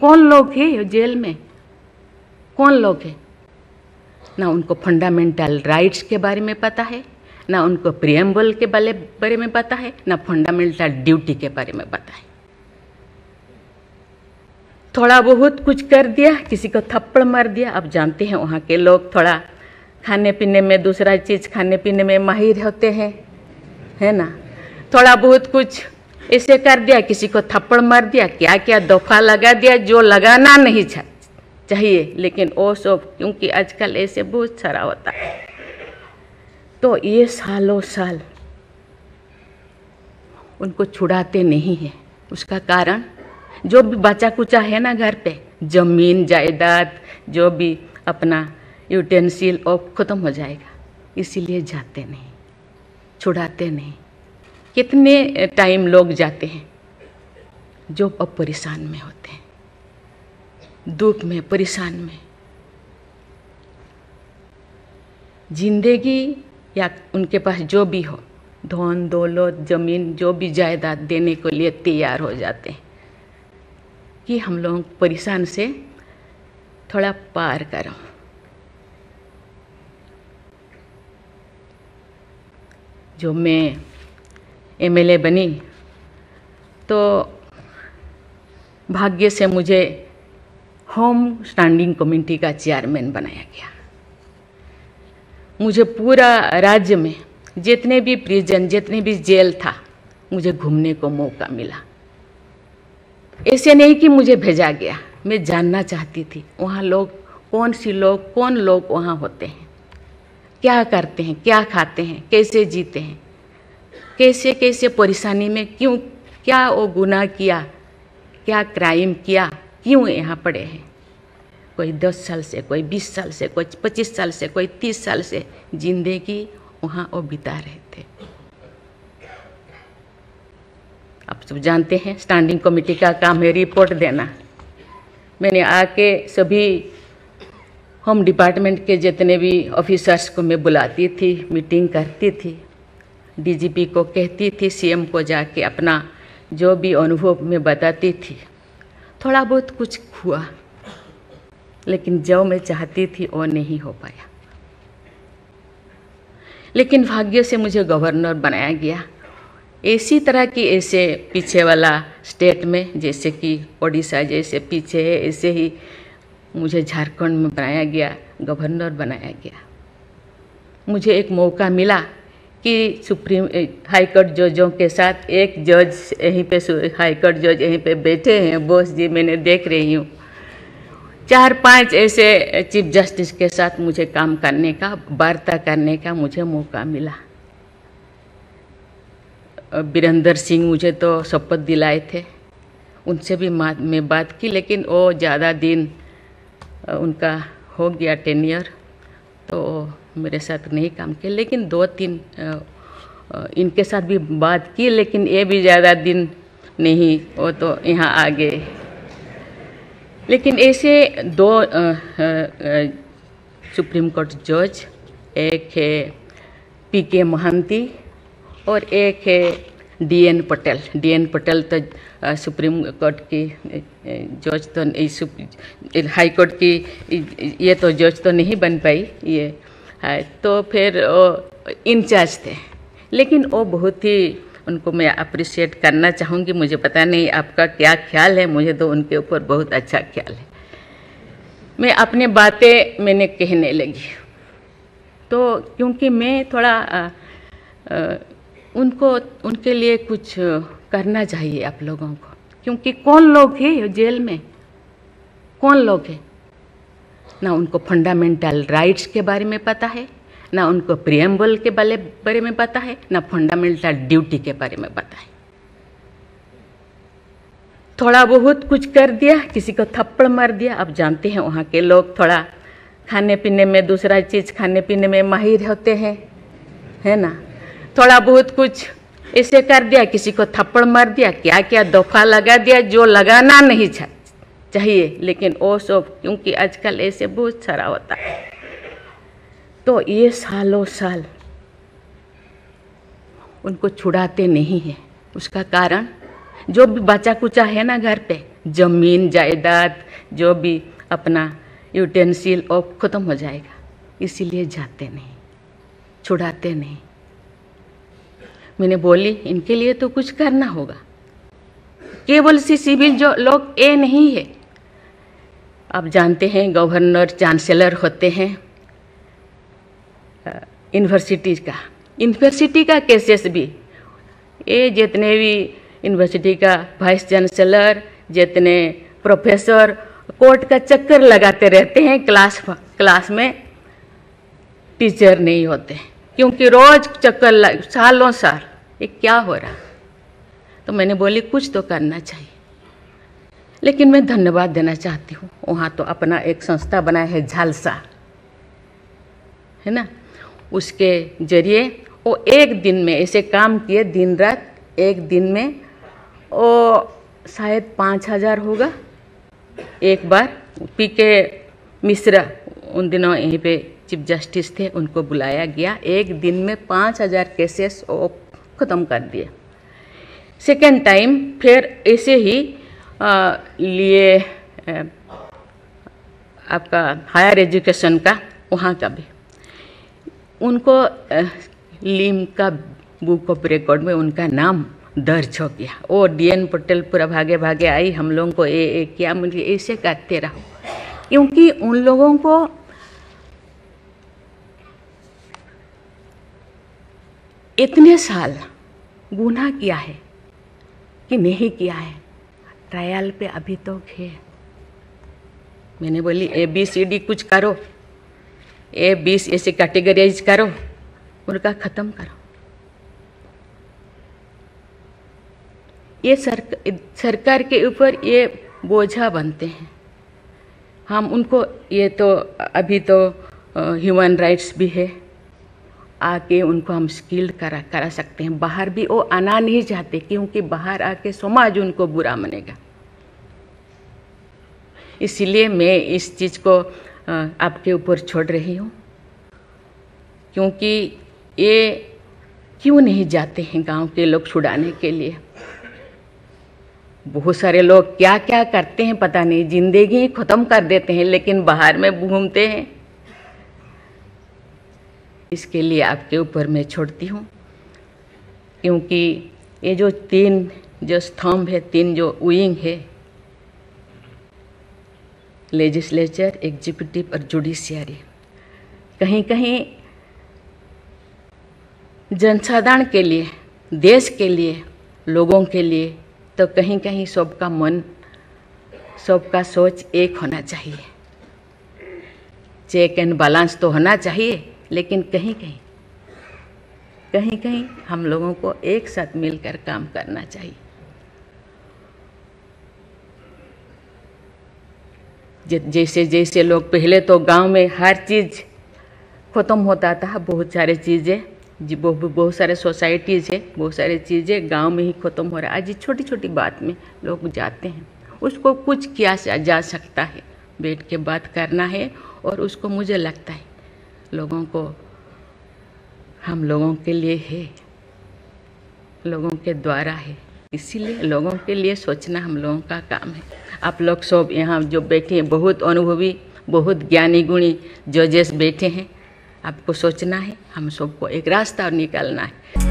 कौन लोग हैं जेल में, कौन लोग हैं? ना उनको फंडामेंटल राइट्स के बारे में पता है, ना उनको प्रिएम्बल के बारे में पता है, ना फंडामेंटल ड्यूटी के बारे में पता है। थोड़ा बहुत कुछ कर दिया, किसी को थप्पड़ मार दिया। अब जानते हैं वहाँ के लोग थोड़ा खाने पीने में, दूसरा चीज़ खाने पीने में माहिर होते हैं, है ना। थोड़ा बहुत कुछ ऐसे कर दिया, किसी को थप्पड़ मार दिया, क्या क्या दफा लगा दिया जो लगाना नहीं चाहिए, लेकिन वो सब क्योंकि आजकल ऐसे बहुत सारा होता है, तो ये सालों साल उनको छुड़ाते नहीं हैं। उसका कारण जो भी बचा कुचा है ना घर पे, जमीन जायदाद जो भी अपना यूटेंसिल वो ख़त्म हो जाएगा, इसीलिए जाते नहीं, छुड़ाते नहीं। कितने टाइम लोग जाते हैं जो अब परेशान में होते हैं, दुख में, परेशान में। जिंदगी या उनके पास जो भी हो, धन दौलत जमीन जो भी जायदाद देने के लिए तैयार हो जाते हैं कि हम लोग परेशान से थोड़ा पार करो। जो मैं एमएलए बनी तो भाग्य से मुझे होम स्टैंडिंग कमेटी का चेयरमैन बनाया गया। मुझे पूरा राज्य में जितने भी प्रिजन, जितने भी जेल था, मुझे घूमने को मौका मिला। ऐसे नहीं कि मुझे भेजा गया, मैं जानना चाहती थी वहाँ लोग कौन लोग वहाँ होते हैं, क्या करते हैं, क्या खाते हैं, कैसे जीते हैं, कैसे कैसे परेशानी में, क्यों, क्या वो गुनाह किया, क्या क्राइम किया, क्यों यहाँ पड़े हैं। कोई 10 साल से, कोई 20 साल से, कोई 25 साल से, कोई 30 साल से जिंदगी वहाँ वो बिता रहे थे। आप सब जानते हैं स्टैंडिंग कमेटी का काम है रिपोर्ट देना। मैंने आके सभी होम डिपार्टमेंट के जितने भी ऑफिसर्स को मैं बुलाती थी, मीटिंग करती थी, डीजीपी को कहती थी, सीएम को जाके अपना जो भी अनुभव मैं बताती थी। थोड़ा बहुत कुछ हुआ, लेकिन जो मैं चाहती थी वो नहीं हो पाया। लेकिन भाग्य से मुझे गवर्नर बनाया गया। इसी तरह की ऐसे पीछे वाला स्टेट में, जैसे कि ओडिशा जैसे पीछे है, ऐसे ही मुझे झारखंड में बनाया गया, गवर्नर बनाया गया। मुझे एक मौका मिला कि सुप्रीम हाई कोर्ट जजों के साथ एक जज यहीं पे, हाई कोर्ट जज यहीं पे बैठे हैं, बॉस जी मैंने देख रही हूँ, 4-5 ऐसे चीफ जस्टिस के साथ मुझे काम करने का, वार्ता करने का मुझे मौका मिला। वीरेंद्र सिंह मुझे तो शपथ दिलाए थे, उनसे भी मैं बात की, लेकिन वो ज़्यादा दिन उनका हो गया टेन्योर, तो मेरे साथ नहीं काम किया। लेकिन 2-3 इनके साथ भी बात की, लेकिन ये भी ज़्यादा दिन नहीं, वो तो यहाँ आ गए। लेकिन ऐसे 2 सुप्रीम कोर्ट जज, एक है पीके महांती और एक है डीएन पटेल। डीएन पटेल तो सुप्रीम कोर्ट की जज तो, हाई कोर्ट की ये तो जज तो नहीं बन पाई ये है, तो फिर वो इंचार्ज थे। लेकिन वो बहुत ही, उनको मैं अप्रिशिएट करना चाहूँगी। मुझे पता नहीं आपका क्या ख्याल है, मुझे तो उनके ऊपर बहुत अच्छा ख्याल है। मैं अपनी बातें मैंने कहने लगी, तो क्योंकि मैं थोड़ा उनके लिए कुछ करना चाहिए आप लोगों को, क्योंकि कौन लोग हैं जेल में, कौन लोग हैं? ना उनको फंडामेंटल राइट्स के बारे में पता है, ना उनको प्रिएम्बल के बारे में पता है, ना फंडामेंटल ड्यूटी के बारे में पता है। थोड़ा बहुत कुछ कर दिया, किसी को थप्पड़ मार दिया। अब जानते हैं वहाँ के लोग थोड़ा खाने पीने में, दूसरा चीज़ खाने पीने में माहिर होते हैं, है ना। थोड़ा बहुत कुछ ऐसे कर दिया, किसी को थप्पड़ मार दिया, क्या क्या दफा लगा दिया जो लगाना नहीं चाहिए, लेकिन वो सब क्योंकि आजकल ऐसे बहुत सारा होता है, तो ये सालों साल उनको छुड़ाते नहीं हैं। उसका कारण जो भी बचा कुचा है ना घर पे, ज़मीन जायदाद जो भी अपना यूटेंसिल वो ख़त्म हो जाएगा, इसीलिए जाते नहीं, छुड़ाते नहीं। मैंने बोली इनके लिए तो कुछ करना होगा, केवल सी सिविल जो लोग ये नहीं है। आप जानते हैं गवर्नर चांसलर होते हैं यूनिवर्सिटी का केसेस भी, ये जितने भी यूनिवर्सिटी का वाइस चांसलर, जितने प्रोफेसर कोर्ट का चक्कर लगाते रहते हैं, क्लास में टीचर नहीं होते, क्योंकि रोज चक्कर सालों साल, ये क्या हो रहा। तो मैंने बोली कुछ तो करना चाहिए। लेकिन मैं धन्यवाद देना चाहती हूँ, वहाँ तो अपना एक संस्था बनाया है झालसा, है ना, उसके जरिए वो एक दिन में ऐसे काम किए, दिन रात, एक दिन में वो शायद 5,000 होगा। एक बार पीके मिश्रा उन दिनों यहीं पे चीफ जस्टिस थे, उनको बुलाया गया, एक दिन में 5,000 केसेस वो ख़त्म कर दिए। सेकेंड टाइम फिर ऐसे ही लिए आपका हायर एजुकेशन का, वहाँ का भी उनको लीम का बुक ऑफ रिकॉर्ड में उनका नाम दर्ज हो गया। वो DN पटेल पूरा भागे भागे आई, हम लोगों को ये किया, मुझे ऐसे करते रहो, क्योंकि उन लोगों को इतने साल गुनाह किया है कि नहीं किया है, ट्रायल पे अभी तो है। मैंने बोली ABCD कुछ करो, A20 ऐसे कैटेगराइज करो, उनका ख़त्म करो। ये सरकार के ऊपर ये बोझा बनते हैं। हम उनको, ये तो अभी तो ह्यूमन राइट्स भी है, आके उनको हम स्किल्ड करा सकते हैं। बाहर भी वो आना नहीं चाहते, क्योंकि बाहर आके समाज उनको बुरा मानेगा। इसीलिए मैं इस चीज़ को आपके ऊपर छोड़ रही हूँ, क्योंकि ये क्यों नहीं जाते हैं गांव के लोग छुड़ाने के लिए। बहुत सारे लोग क्या क्या करते हैं पता नहीं, जिंदगी ख़त्म कर देते हैं, लेकिन बाहर में घूमते हैं। इसके लिए आपके ऊपर मैं छोड़ती हूँ, क्योंकि ये जो 3 जो स्तंभ है, 3 जो विंग है, लेजिस्लेचर, एग्जीक्यूटिव और जुडिशियरी, कहीं कहीं जनसाधारण के लिए, देश के लिए, लोगों के लिए, तो कहीं कहीं सबका मन, सबका सोच एक होना चाहिए। चेक एंड बैलेंस तो होना चाहिए, लेकिन कहीं कहीं हम लोगों को एक साथ मिलकर काम करना चाहिए। जैसे जैसे लोग, पहले तो गांव में हर चीज़ ख़त्म होता था, बहुत सारे चीज़ें, बहुत सारे सोसाइटीज़ है, बहुत सारी चीज़ें गांव में ही ख़त्म हो रहा है। आज छोटी छोटी बात में लोग जाते हैं, उसको कुछ किया जा सकता है, बैठ के बात करना है। और उसको मुझे लगता है लोगों को, हम लोगों के लिए है, लोगों के द्वारा है, इसीलिए लोगों के लिए सोचना हम लोगों का काम है। आप लोग सब यहाँ जो बैठे हैं, बहुत अनुभवी, बहुत ज्ञानी गुणी जजेस बैठे हैं, आपको सोचना है, हम सबको एक रास्ता निकालना है।